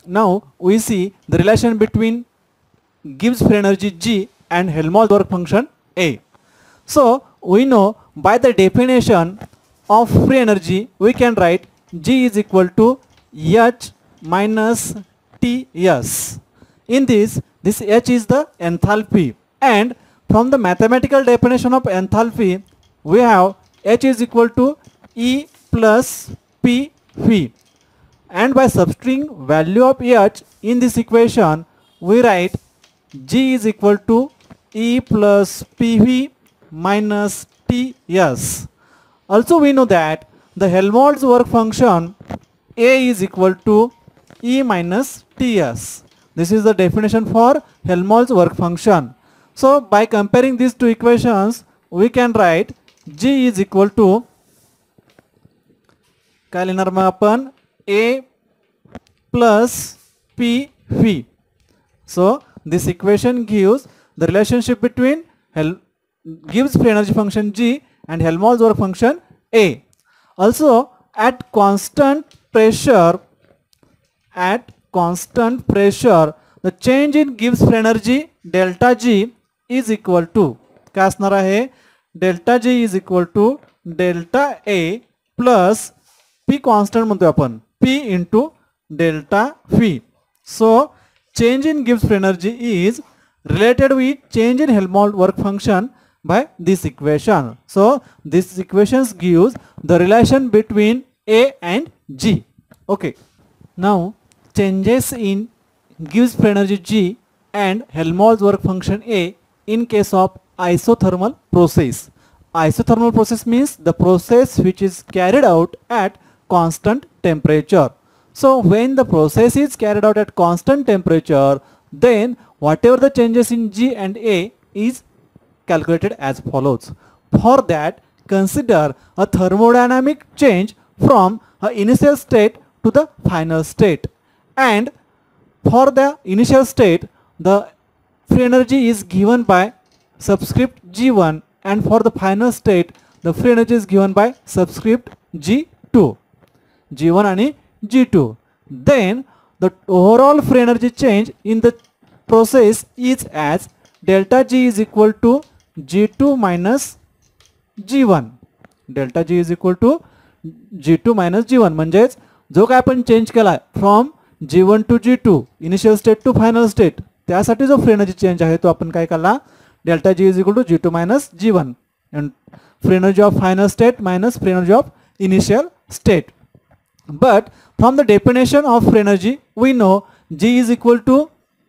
now we see the relation between Gibbs free energy G and Helmholtz work function A. So we know by the definition of free energy we can write G is equal to H minus Ts. In this H is the enthalpy, and from the mathematical definition of enthalpy we have H is equal to E plus PV, and by substituting value of H in this equation we write G is equal to E plus PV minus Ts. Also we know that the Helmholtz work function A is equal to E minus Ts. This is the definition for Helmholtz work function. So by comparing these two equations we can write G is equal to काय लिहिणार मग आपण A plus PV. So this equation gives the relationship between Gibbs free energy function G and Helmholtz work function A. Also at constant pressure the change in Gibbs free energy delta G is equal to काय असणार आहे delta G is equal to delta A plus P constant म्हणतोय आपण P into delta V. So change in Gibbs free energy is related with change in Helmholtz work function by this equation. So this equations gives the relation between A and G. Okay. Now changes in Gibbs free energy G and Helmholtz work function A in case of isothermal process. Isothermal process means the process which is carried out at constant temperature. So when the process is carried out at constant temperature, then whatever the changes in G and A is calculated as follows. For that, consider a thermodynamic change from a initial state to the final state, and for the initial state the free energy is given by subscript G1, and for the final state the free energy is given by subscript G2, G1 and G2. Then the overall free energy change in the process is as delta G is equal to G2 minus G1. Delta G is equal to G2 minus G1. म्हणजेच जो काय आपण change केला from G1 to G2 initial state to final state, त्यासाठी जो free energy change आहे तो आपण काय केला delta G is equal to G2 minus G1, and free energy of final state minus free energy of initial state. But from the definition of free energy we know G is equal to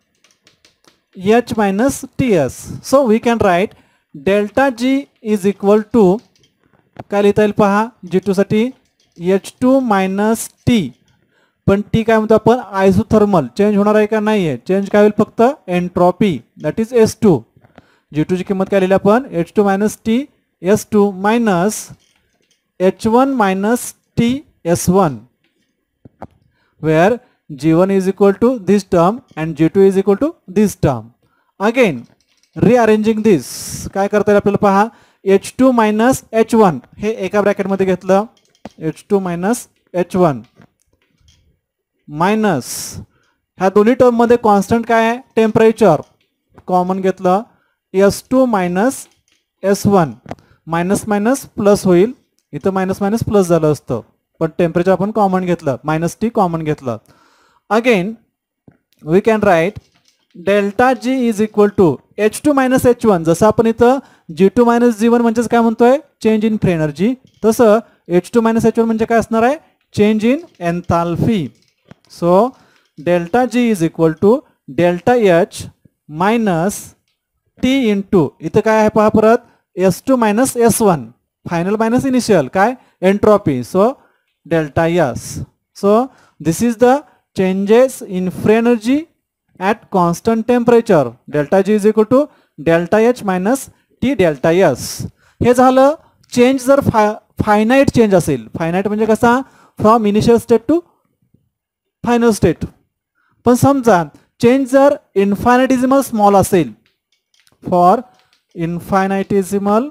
H minus Ts. So we can write delta G is equal to काय लिहिता येईल पहा G2 साठी H2 minus T, पण T काय म्हणतो आपण isothermal change होणार आहे का नाही आहे, चेंज काय होईल फक्त entropy that is S2. G2 ची किंमत काय लिहिली आपण H2 minus T S2 minus H1 minus T S1, where G1 is equal to this term and G2 is equal to this term. Again rearranging this काय करता येईल आपल्याला पहा H2 minus H1 हे एका ब्रॅकेट मध्ये घेतलं H2 minus H1 मायनस ह्या दोन्ही टर्म मध्ये कॉन्स्टंट काय आहे टेम्परेचर कॉमन घेतलं S2 minus S1, minus minus plus होईल, इथं मायनस मायनस प्लस झालं असतं पण टेम्परेचर आपण कॉमन घेतलं मायनस T कॉमन घेतलं. Again we can write delta G is equal to H2 minus H1. जसं आपण इथं G2 minus G1 म्हणजेच काय म्हणतोय चेंज इन फ्री एनर्जी, तसं H2 minus H1 म्हणजे काय असणार आहे change in enthalpy. So delta G is equal to delta H minus T into इथं काय आहे पहा परत S2 minus S1 final minus initial काय entropy, so delta S. So this is the changes in free energy at constant temperature. Delta G is equal to delta H minus T delta S. हे झालं change जर finite change असेल, finite म्हणजे कसा from initial state to final state. पण समजा change जर infinitesimal small असेल, for infinitesimal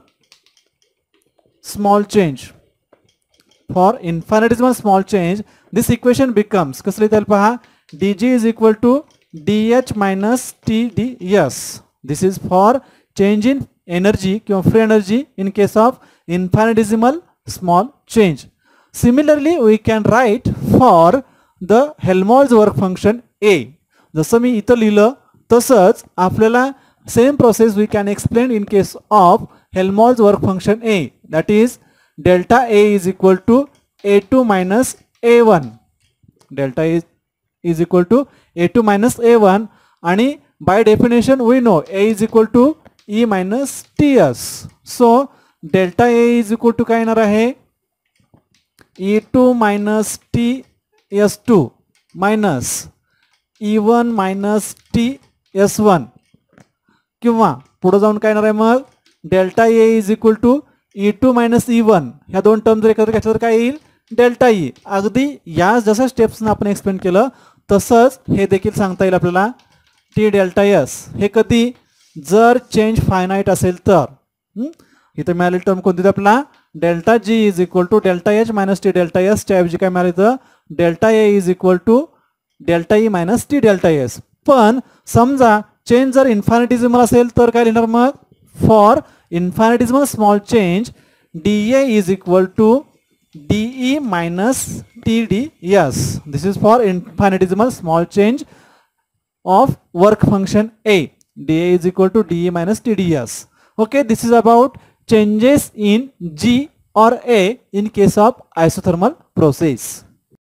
small change, for infinitesimal small change this equation becomes कसं लिहिता येईल पहा dg is equal to dh minus tds. This is for change in energy किंवा free energy in case of infinitesimal small change. Similarly, we can write for the Helmholtz work function A. जसं मी इथं लिहिलं तसंच आपल्याला same process we can explain in case of Helmholtz work function A. That is delta A is equal to A2 minus A1. Delta A is equal to A2 minus A1 आणि by definition we know A is equal to E minus TS. So delta A is equal to काय येणार आहे E2 minus TS2 minus E1 minus TS1 किंवा पुढे जाऊन काय येणार आहे मग delta A is equal to E2 minus E1 ह्या दोन टर्म जर एकत्र घेतलं तर काय येईल डेल्टा ई. अगदी या जसं स्टेप्सनं आपण एक्सप्लेन केलं तसंच हे देखील सांगता येईल आपल्याला टी डेल्टा एस हे कधी जर चेंज फायनाईट असेल तर. इथे मिळालेली टर्म कोणती आपल्याला delta G is equal to delta H minus T delta S च्या ऐवजी काय मिळालं तर delta A is equal to delta E minus T delta S. पण समजा चेंज जर इन्फायनिटिझमल असेल तर काय लिहिणार मग for infinitesimal small change dA is equal to dE minus TdS. This is for infinitesimal small change of work function A. dA is equal to dE minus TdS. Okay, this is about changes in G or A in case of isothermal process.